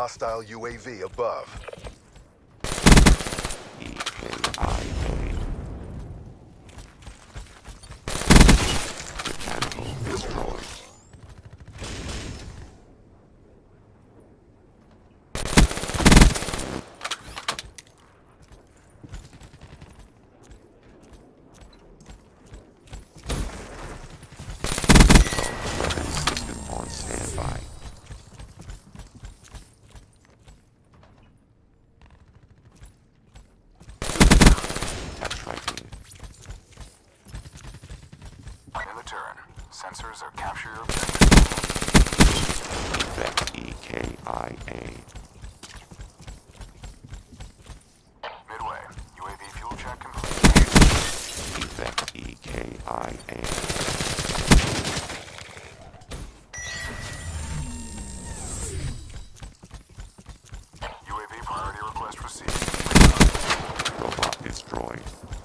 Hostile UAV above. EKIA. Mechanical destroyed. Weapons system on standby. In the turn. Sensors are capture your objective. Effect EKIA. Midway. UAV fuel check complete. Effect EKIA. UAV priority request received. Robot destroyed.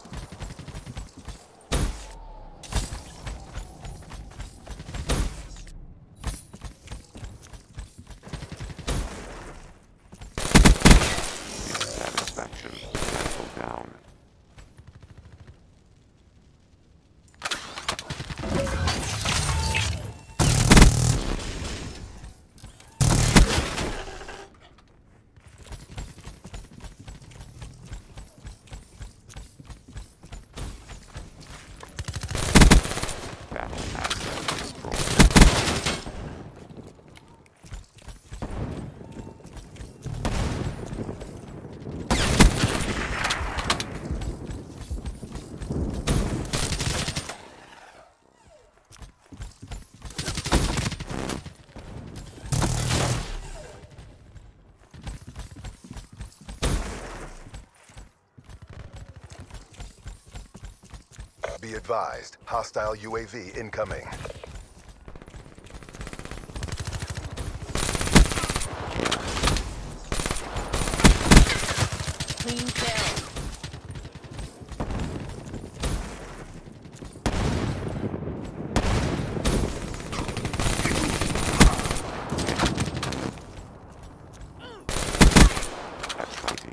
Dissatisfaction. Mechanical down. Battle asset destroyed. Be advised, hostile UAV incoming. Clean kill. That's fighting.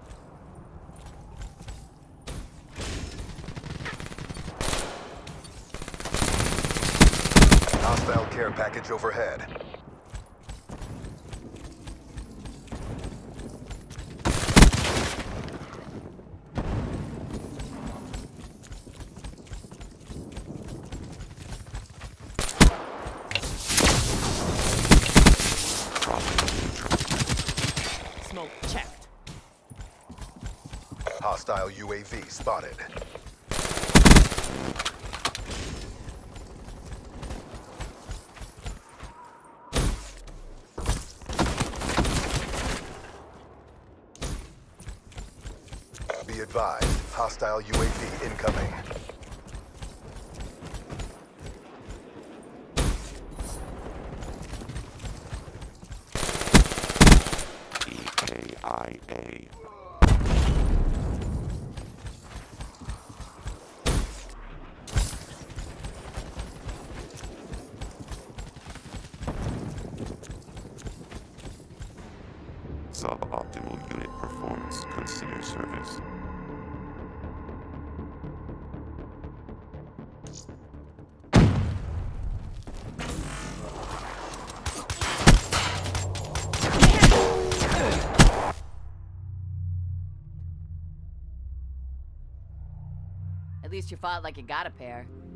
Hostile care package overhead. Dropping neutral. Smoke checked. Hostile UAV spotted. Be advised, hostile UAV incoming. EKIA. Suboptimal unit performance. Consider service. At least you fought like you got a pair.